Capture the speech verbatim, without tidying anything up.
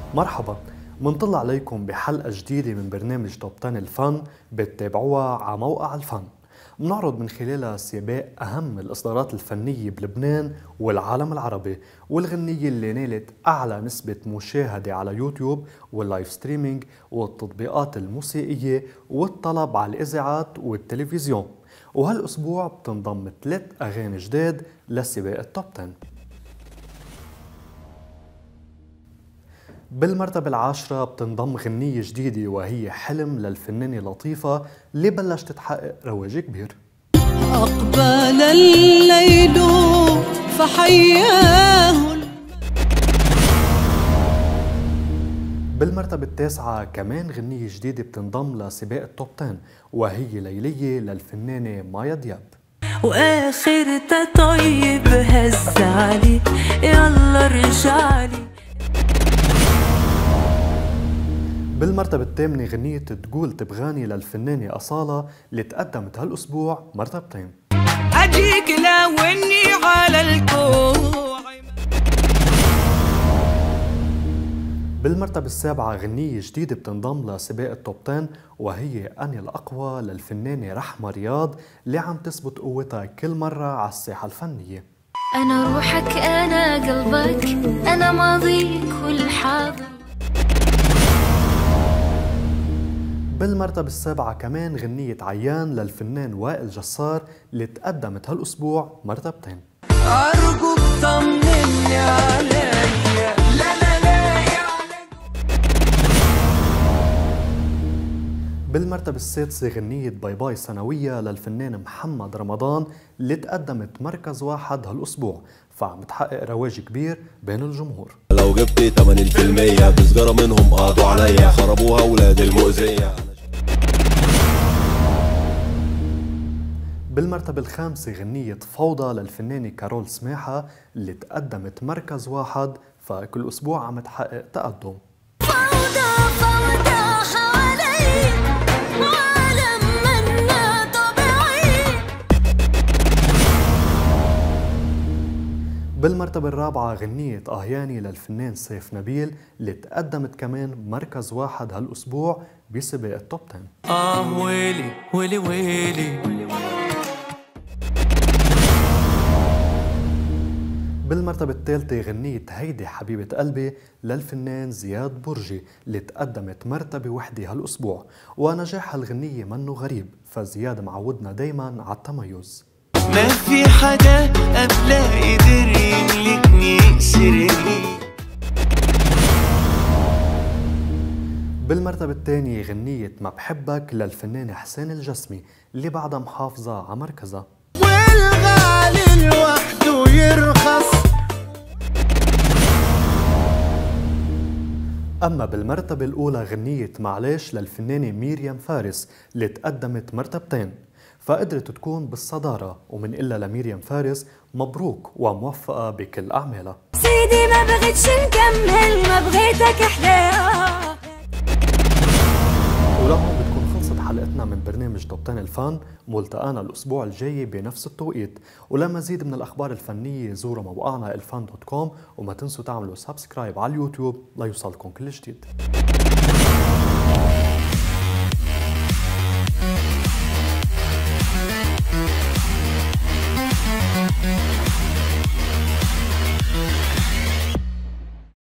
مرحبا، منطل عليكم بحلقة جديدة من برنامج توب عشرة الفن بتتابعوها على موقع الفن. بنعرض من خلالها سباق أهم الإصدارات الفنية بلبنان والعالم العربي، والغنية اللي نالت أعلى نسبة مشاهدة على يوتيوب واللايف ستريمينج والتطبيقات الموسيقية والطلب على الإذاعات والتلفزيون. وهالأسبوع بتنضم ثلاث أغاني جداد لسباق التوب عشرة. بالمرتبة العاشرة بتنضم غنية جديدة وهي حلم للفنانة لطيفة اللي بلشت تحقق رواج كبير. أقبل الليل فحياه. بالمرتبة التاسعة كمان غنية جديدة بتنضم لسباق التوب عشرة وهي ليلية للفنانة مايا دياب. وآخرتها طيب هز علي يلا رجعلي. بالمرتبة الثامنة غنية تقول تبغاني للفنانة أصالة اللي تقدمت هالأسبوع مرتبتين. أجيك لو إني على الكوع. بالمرتبة السابعة غنية جديدة بتنضم لسباق التوب عشرة وهي أنا الأقوى للفنانة رحمة رياض اللي عم تثبت قوتها كل مرة على الساحة الفنية. أنا روحك أنا قلبك أنا ماضيك والحاضر. بالمرتبة السابعة كمان غنية عيان للفنان وائل جسار اللي تقدمت هالأسبوع مرتبتين. أرجوك طمني عليا لا لا لا يا. بالمرتبة السادسة غنية باي باي سنوية للفنان محمد رمضان اللي تقدمت مركز واحد هالأسبوع، فعم تحقق رواج كبير بين الجمهور. لو جبت ثمانين بالمية بسجارة منهم قاضوا عليا خربوها ولاد المؤذية. بالمرتبة الخامسة غنية فوضى للفنانة كارول سماحة اللي تقدمت مركز واحد، فكل أسبوع عم تحقق تقدم. فوضى فوضى حوالي عالم منا طبيعي. بالمرتبة الرابعة غنية آهياني للفنان سيف نبيل اللي تقدمت كمان مركز واحد هالأسبوع بسباق التوب عشرة. آه ويلي ويلي ويلي. بالمرتبة الثالثة غنية هيدي حبيبة قلبي للفنان زياد برجي اللي تقدمت مرتبة وحدة هالأسبوع، ونجاح هالغنية منه غريب، فزياد معودنا دايما على التميز. ما في حدا قبله قدر يملكني يأسرني. بالمرتبة الثانية غنية ما بحبك للفنان حسين الجسمي اللي بعدها محافظة على مركزها. والغالي لوحده يرخص. أما بالمرتبة الأولى غنية معلش للفنانة ميريام فارس اللي تقدمت مرتبتين، فقدرت تكون بالصدارة، ومن إلا لميريام فارس مبروك وموفقة بكل أعمالها. سيدي ما بغيتش نكمل ما بغيتك احلى. ولهون بتكون خلصت حلقتنا من برنامج توب عشرة الفن. ملتقانا الأسبوع الجاي بنفس التوقيت، ولمزيد من الأخبار الفنية زوروا موقعنا الفن دوت كوم، وما تنسوا تعملوا سبسكرايب على اليوتيوب ليوصلكم كل جديد.